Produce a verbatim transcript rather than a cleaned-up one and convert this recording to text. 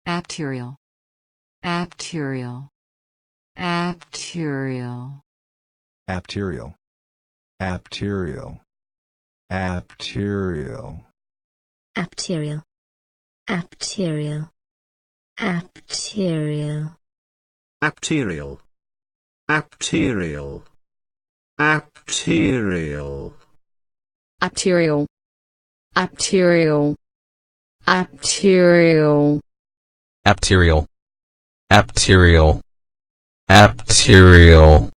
apterial, apterial, apterial, apterial, apterial, apterial, apterial, apterial, apterial, apterial, apterial, apterial, apterial, apterial, apterial, apterial, apterial, apterial.